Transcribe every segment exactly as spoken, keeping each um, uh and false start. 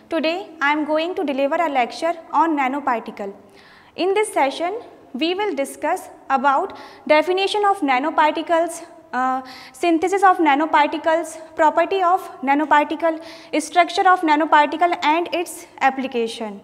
Today I am going to deliver a lecture on nanoparticle. In this session, we will discuss about definition of nanoparticles, uh, synthesis of nanoparticles, property of nanoparticle, structure of nanoparticle and its application.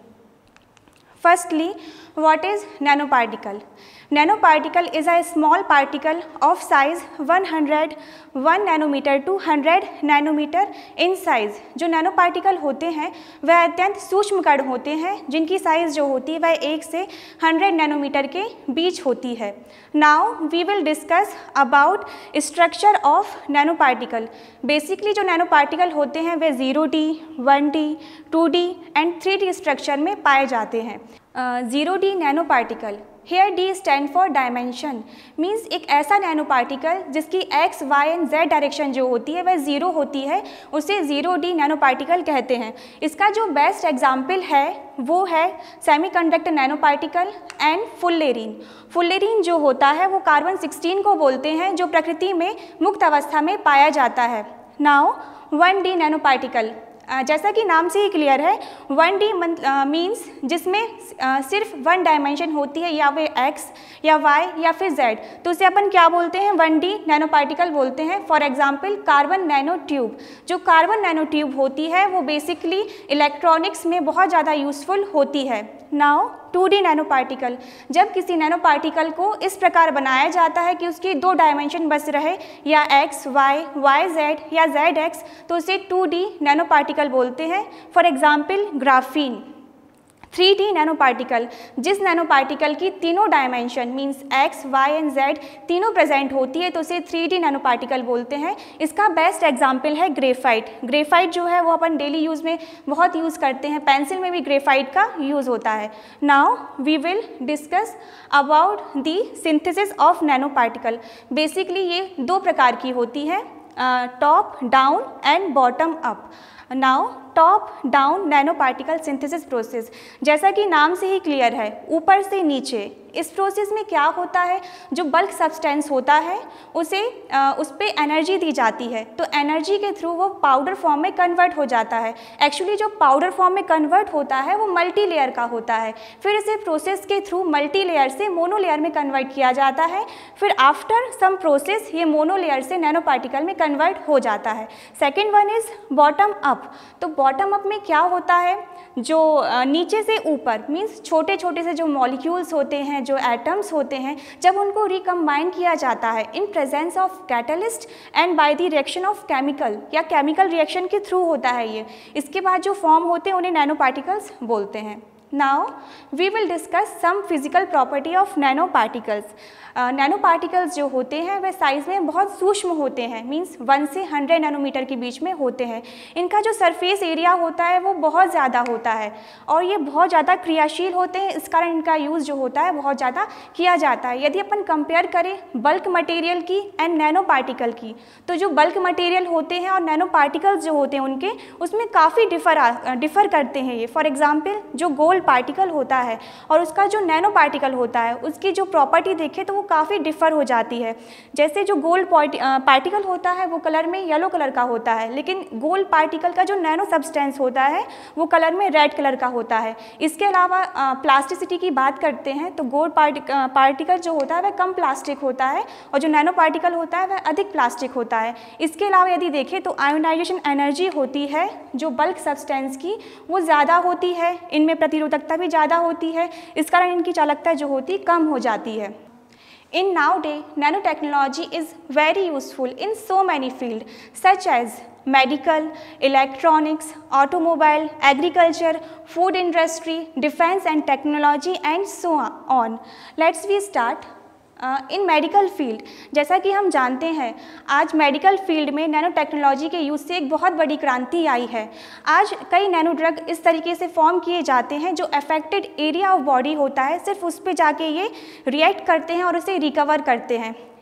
Firstly, what is nanoparticle? Nanoparticle is a small particle of size one hundred one nanometre two hundred nanometre in size. जो nanoparticle होते हैं वह अत्यंत सूक्ष्म कण होते हैं जिनकी साइज़ जो होती है वह एक से हंड्रेड नैनोमीटर के बीच होती है। Now we will discuss about structure of nanoparticle. Basically जो नैनोपार्टिकल होते हैं वे zero D, one D, two D and three D structure में पाए जाते हैं। Zero D nanoparticle, here D stand for dimension, means एक ऐसा नैनो पार्टिकल जिसकी X Y and Z direction जो होती है वह ज़ीरो होती है, उसे ज़ीरो डी नैनो पार्टिकल कहते हैं। इसका जो बेस्ट एग्जाम्पल है वो है semiconductor nano particle and fullerene. Fullerene जो होता है वो कार्बन सिक्सटीन को बोलते हैं जो प्रकृति में मुक्त अवस्था में पाया जाता है। Now one D nano particle, जैसा कि नाम से ही क्लियर है, वन डी मीन्स जिसमें uh, सिर्फ वन डायमेंशन होती है, या वे एक्स या वाई या फिर जेड, तो उसे अपन क्या बोलते हैं, वन डी नैनो पार्टिकल बोलते हैं। For example carbon nano tube. जो कार्बन नैनो ट्यूब होती है वो बेसिकली इलेक्ट्रॉनिक्स में बहुत ज़्यादा यूज़फुल होती है। Now two D nano particle, जब किसी नैनो पार्टिकल को इस प्रकार बनाया जाता है कि उसकी दो डायमेंशन बस रहे, या एक्स वाई, वाई जेड या जेड एक्स, तो उसे टू डी नैनो पार्टिकल बोलते हैं। For example graphene. Three D nano particle, जिस नैनो पार्टिकल की तीनों dimension means X Y and Z तीनों प्रेजेंट होती है तो उसे थ्री डी नैनो पार्टिकल बोलते हैं। इसका बेस्ट एग्जाम्पल है ग्रेफाइट। ग्रेफाइट जो है वो अपन डेली यूज़ में बहुत यूज़ करते हैं, पेंसिल में भी ग्रेफाइट का यूज़ होता है। Now we will discuss about the synthesis of nano particle. Basically ये दो प्रकार की होती है, top down and bottom up. Now top down nano particle synthesis process, जैसा कि नाम से ही क्लियर है, ऊपर से नीचे। इस प्रोसेस में क्या होता है, जो बल्क सब्सटेंस होता है उसे आ, उस पर एनर्जी दी जाती है, तो एनर्जी के थ्रू वो पाउडर फॉर्म में कन्वर्ट हो जाता है। एक्चुअली जो पाउडर फॉर्म में कन्वर्ट होता है वो मल्टी लेयर का होता है, फिर इसे प्रोसेस के थ्रू मल्टी लेयर से मोनो लेयर में कन्वर्ट किया जाता है, फिर आफ्टर सम प्रोसेस ये मोनो लेयर से नैनो पार्टिकल में कन्वर्ट हो जाता है। Second one is bottom up. तो बॉटम अप में क्या होता है, जो नीचे से ऊपर मीन्स छोटे छोटे से जो मॉलिक्यूल्स होते हैं, जो एटम्स होते हैं, जब उनको रिकम्बाइन किया जाता है in presence of catalyst and by the reaction of chemical, या केमिकल रिएक्शन के थ्रू होता है ये, इसके बाद जो फॉर्म होते हैं उन्हें नैनो पार्टिकल्स बोलते हैं। Now we will discuss some physical property of nano particles. Nano particles जो होते हैं वह साइज़ में बहुत सूक्ष्म होते हैं, मींस वन से हंड्रेड नैनोमीटर के बीच में होते हैं। इनका जो सरफेस एरिया होता है वो बहुत ज़्यादा होता है और ये बहुत ज़्यादा क्रियाशील होते हैं, इस कारण इनका यूज़ जो होता है बहुत ज़्यादा किया जाता है। यदि अपन कंपेयर करें बल्क मटेरियल की एंड नैनो पार्टिकल की, तो जो बल्क मटेरियल होते हैं और नैनो पार्टिकल्स जो होते हैं उनके उसमें काफ़ी डिफर डिफ़र करते हैं ये। फॉर एग्जाम्पल जो गोल्ड पार्टिकल होता है और उसका जो नैनो पार्टिकल होता है उसकी जो प्रॉपर्टी देखें तो वो काफ़ी डिफ़र हो जाती है। जैसे जो गोल्ड पार्टिकल होता है वो कलर में येलो कलर का होता है, लेकिन गोल्ड पार्टिकल का जो नैनो सब्सटेंस होता है वो कलर में रेड कलर का होता है। इसके अलावा प्लास्टिसिटी की बात करते हैं तो गोल्ड पार्टिकल जो होता है वह कम प्लास्टिक होता है और जो नैनो पार्टिकल होता है वह अधिक प्लास्टिक होता है। इसके अलावा यदि देखें तो आयोनाइजेशन एनर्जी होती है जो बल्क सब्सटेंस की वो ज़्यादा होती है, इनमें प्रतिरोधकता भी ज़्यादा होती है, इस कारण इनकी चालकता जो होती कम हो जाती है। In nowadays, nanotechnology is very useful in so many fields such as medical, electronics, automobile, agriculture, food industry, defense and technology and so on. Let's we start. In medical field, जैसा कि हम जानते हैं आज मेडिकल फील्ड में nano technology के use से एक बहुत बड़ी क्रांति आई है। आज कई नैनो ड्रग इस तरीके से फॉर्म किए जाते हैं जो अफेक्टेड एरिया ऑफ बॉडी होता है सिर्फ उस पे जाके ये रिएक्ट करते हैं और उसे रिकवर करते हैं।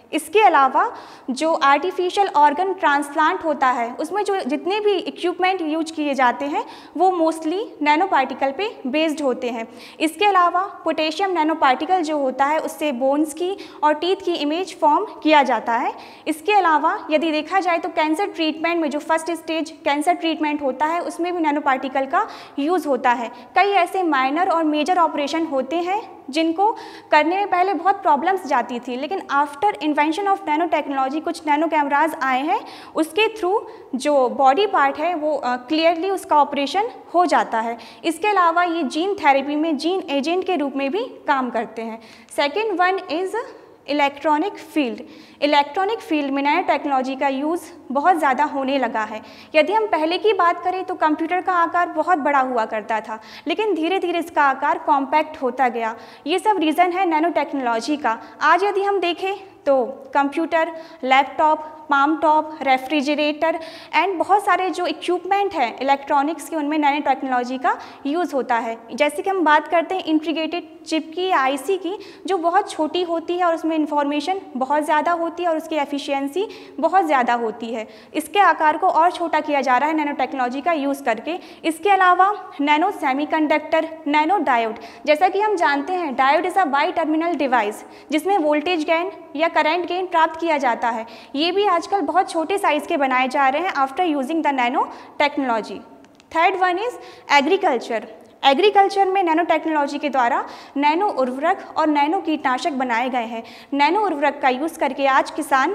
इसके अलावा जो आर्टिफिशियल ऑर्गन ट्रांसप्लांट होता है उसमें जो जितने भी इक्विपमेंट यूज किए जाते हैं वो मोस्टली नैनो पार्टिकल पे बेस्ड होते हैं। इसके अलावा पोटेशियम नैनो पार्टिकल जो होता है उससे बोन्स की और टीथ की इमेज फॉर्म किया जाता है। इसके अलावा यदि देखा जाए तो कैंसर ट्रीटमेंट में जो फर्स्ट स्टेज कैंसर ट्रीटमेंट होता है उसमें भी नैनो पार्टिकल का यूज़ होता है। कई ऐसे माइनर और मेजर ऑपरेशन होते हैं जिनको करने में पहले बहुत प्रॉब्लम्स जाती थी, लेकिन after invention of nano technology कुछ नैनो कैमराज आए हैं, उसके थ्रू जो बॉडी पार्ट है वो क्लियरली uh, उसका ऑपरेशन हो जाता है। इसके अलावा ये जीन थेरेपी में जीन एजेंट के रूप में भी काम करते हैं। Second one is electronic field. Electronic field में नैनो टेक्नोलॉजी का यूज़ बहुत ज़्यादा होने लगा है। यदि हम पहले की बात करें तो कंप्यूटर का आकार बहुत बड़ा हुआ करता था, लेकिन धीरे धीरे इसका आकार कॉम्पैक्ट होता गया। ये सब रीज़न है नैनो टेक्नोलॉजी का। आज यदि हम देखें तो computer, laptop, palmtop, refrigerator and बहुत सारे जो इक्विपमेंट हैं इलेक्ट्रॉनिक्स के उनमें नैनो टेक्नोलॉजी का यूज़ होता है। जैसे कि हम बात करते हैं इंटीग्रेटेड चिप की या आईसी की, जो बहुत छोटी होती है और उसमें इंफॉर्मेशन बहुत ज़्यादा होती है और उसकी एफिशिएंसी बहुत ज़्यादा होती है। इसके आकार को और छोटा किया जा रहा है नैनो टेक्नोलॉजी का यूज़ करके। इसके अलावा नैनो सेमीकंडक्टर, नैनो डायोड, जैसा कि हम जानते हैं diode is a bi terminal device जिसमें वोल्टेज गेन या करंट गेन प्राप्त किया जाता है। ये भी आजकल बहुत छोटे साइज़ के बनाए जा रहे हैं after using the nano technology. Third one is agriculture. Agriculture में नैनो टेक्नोलॉजी के द्वारा नैनो उर्वरक और नैनो कीटनाशक बनाए गए हैं। नैनो उर्वरक का यूज़ करके आज किसान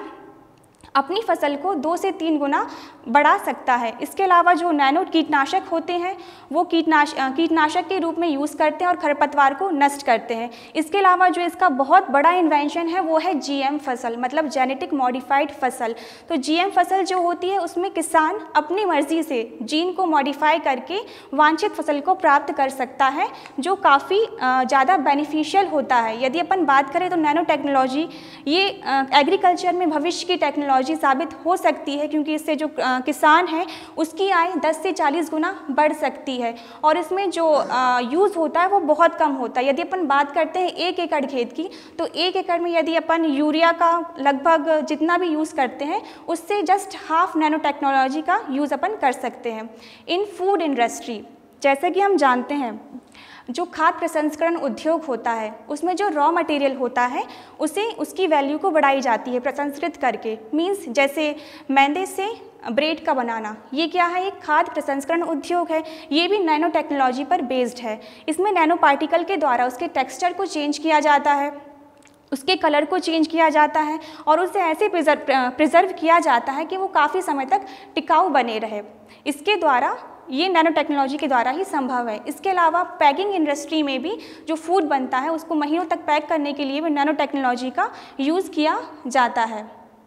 अपनी फसल को दो से तीन गुना बढ़ा सकता है। इसके अलावा जो नैनो कीटनाशक होते हैं वो कीटनाश कीटनाशक के रूप में यूज़ करते हैं और खरपतवार को नष्ट करते हैं। इसके अलावा जो इसका बहुत बड़ा इन्वेंशन है वो है जीएम फसल, मतलब जेनेटिक मॉडिफाइड फसल। तो जीएम फसल जो होती है उसमें किसान अपनी मर्जी से जीन को मॉडिफाई करके वांछित फसल को प्राप्त कर सकता है, जो काफ़ी ज़्यादा बेनिफिशियल होता है। यदि अपन बात करें तो नैनो टेक्नोलॉजी ये एग्रीकल्चर में भविष्य की टेक्नोलॉजी साबित हो सकती है, क्योंकि इससे जो किसान है उसकी आय दस से चालीस गुना बढ़ सकती है और इसमें जो यूज़ होता है वो बहुत कम होता है। यदि अपन बात करते हैं एक एकड़ खेत की, तो एक एकड़ में यदि अपन यूरिया का लगभग जितना भी यूज़ करते हैं उससे जस्ट हाफ नैनो टेक्नोलॉजी का यूज़ अपन कर सकते हैं। इन फूड इंडस्ट्री, जैसे कि हम जानते हैं जो खाद्य प्रसंस्करण उद्योग होता है उसमें जो रॉ मटेरियल होता है उसे उसकी वैल्यू को बढ़ाई जाती है प्रसंस्कृत करके। मीन्स जैसे मैदे से ब्रेड का बनाना, ये क्या है, एक खाद्य प्रसंस्करण उद्योग है। ये भी नैनो टेक्नोलॉजी पर बेस्ड है। इसमें नैनो पार्टिकल के द्वारा उसके टेक्सचर को चेंज किया जाता है, उसके कलर को चेंज किया जाता है और उसे ऐसे प्रिजर्व प्रिजर्व किया जाता है कि वो काफ़ी समय तक टिकाऊ बने रहे। इसके द्वारा ये नैनो टेक्नोलॉजी के द्वारा ही संभव है। इसके अलावा पैकिंग इंडस्ट्री में भी जो फूड बनता है उसको महीनों तक पैक करने के लिए भी नैनो टेक्नोलॉजी का यूज़ किया जाता है।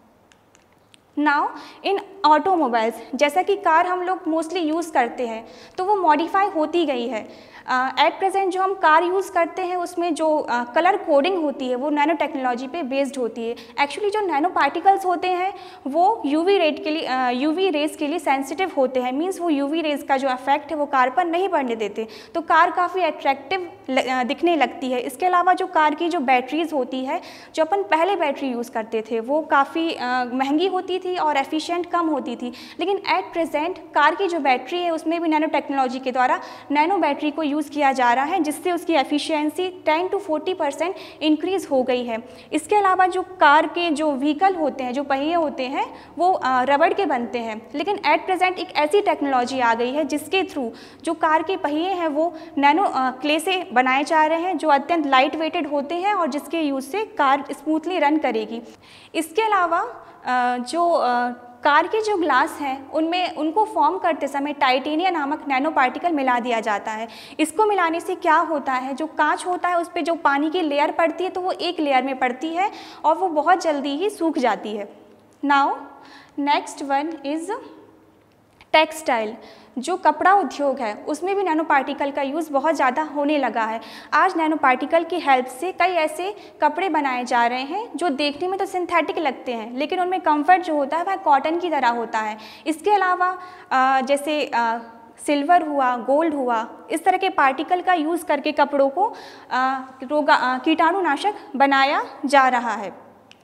नाउ इन ऑटोमोबाइल्स, जैसा कि कार हम लोग मोस्टली यूज़ करते हैं तो वो मॉडिफाई होती गई है। एट प्रेजेंट जो हम कार यूज़ करते हैं उसमें जो कलर कोडिंग होती है वो नैनो टेक्नोलॉजी पे बेस्ड होती है। एक्चुअली जो नैनो पार्टिकल्स होते हैं वो यूवी रेट के लिए यूवी रेज के लिए सेंसिटिव होते हैं। मींस वो यूवी रेज का जो इफेक्ट है वो कार पर नहीं पड़ने देते, तो कार काफ़ी अट्रैक्टिव दिखने लगती है। इसके अलावा जो कार की जो बैटरीज होती है, जो अपन पहले बैटरी यूज़ करते थे वो काफ़ी महंगी होती थी और एफिशिएंट कम होती थी, लेकिन एट प्रेजेंट कार की जो बैटरी है उसमें भी नैनो टेक्नोलॉजी के द्वारा नैनो बैटरी को यूज़ किया जा रहा है, जिससे उसकी efficiency ten to forty percent increase हो गई है। इसके अलावा जो कार के जो व्हीकल होते हैं, जो पहिए होते हैं वो रबड़ के बनते हैं, लेकिन एट प्रेजेंट एक ऐसी टेक्नोलॉजी आ गई है जिसके थ्रू जो कार के पहिए हैं वो नैनो क्ले से बनाए जा रहे हैं, जो अत्यंत लाइट वेटेड होते हैं और जिसके यूज़ से कार स्मूथली रन करेगी। इसके अलावा जो कार के जो ग्लास हैं उनमें उनको फॉर्म करते समय टाइटेनियम नामक नैनो पार्टिकल मिला दिया जाता है। इसको मिलाने से क्या होता है, जो कांच होता है उस पर जो पानी की लेयर पड़ती है तो वो एक लेयर में पड़ती है और वो बहुत जल्दी ही सूख जाती है। Now next one is textile. जो कपड़ा उद्योग है उसमें भी नैनो पार्टिकल का यूज़ बहुत ज़्यादा होने लगा है। आज नैनो पार्टिकल की हेल्प से कई ऐसे कपड़े बनाए जा रहे हैं जो देखने में तो सिंथेटिक लगते हैं, लेकिन उनमें कंफर्ट जो होता है वह कॉटन की तरह होता है। इसके अलावा जैसे सिल्वर हुआ, गोल्ड हुआ, इस तरह के पार्टिकल का यूज़ करके कपड़ों को रोगा कीटाणुनाशक बनाया जा रहा है।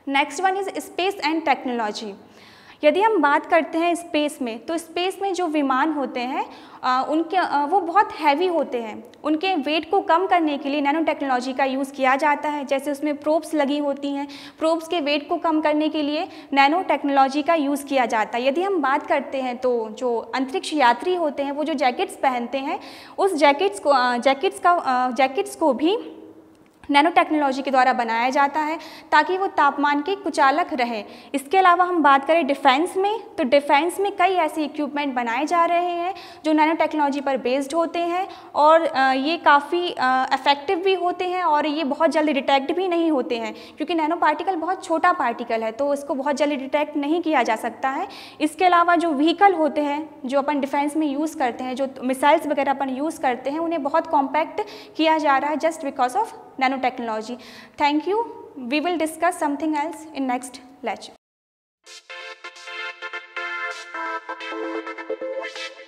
Next one is space and technology. यदि हम बात करते हैं स्पेस में, तो स्पेस में जो विमान होते हैं आ, उनके आ, वो बहुत हैवी होते हैं। उनके वेट को कम करने के लिए नैनो टेक्नोलॉजी का यूज़ किया जाता है। जैसे उसमें प्रोब्स लगी होती हैं, प्रोब्स के वेट को कम करने के लिए नैनो टेक्नोलॉजी का यूज़ किया जाता है। यदि हम बात करते हैं तो जो अंतरिक्ष यात्री होते हैं वो जो जैकेट्स पहनते हैं, उस जैकेट्स को जैकेट्स का जैकेट्स को भी नैनो टेक्नोलॉजी के द्वारा बनाया जाता है ताकि वो तापमान के कुचालक रहे। इसके अलावा हम बात करें डिफेंस में, तो डिफेंस में कई ऐसे इक्विपमेंट बनाए जा रहे हैं जो नैनो टेक्नोलॉजी पर बेस्ड होते हैं और ये काफ़ी इफेक्टिव भी होते हैं और ये बहुत जल्दी डिटेक्ट भी नहीं होते हैं, क्योंकि नैनो पार्टिकल बहुत छोटा पार्टिकल है तो इसको बहुत जल्दी डिटेक्ट नहीं किया जा सकता है। इसके अलावा जो व्हीकल होते हैं जो अपन डिफेंस में यूज़ करते हैं, जो मिसाइल्स वगैरह अपन यूज़ करते हैं, उन्हें बहुत कॉम्पैक्ट किया जा रहा है just because of nanotechnology. Thank you. We will discuss something else in next lecture.